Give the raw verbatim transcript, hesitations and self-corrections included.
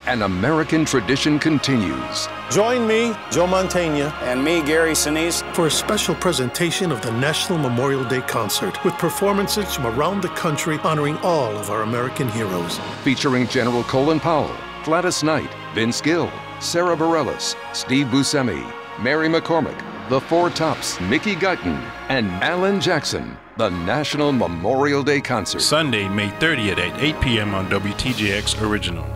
An American tradition continues. Join me, Joe Mantegna, and me, Gary Sinise, for a special presentation of the National Memorial Day Concert with performances from around the country honoring all of our American heroes. Featuring General Colin Powell, Gladys Knight, Vince Gill, Sarah Bareilles, Steve Buscemi, Mary McCormick, The Four Tops, Mickey Guyton, and Alan Jackson. The National Memorial Day Concert. Sunday, May thirtieth at eight p m on W T J X Original.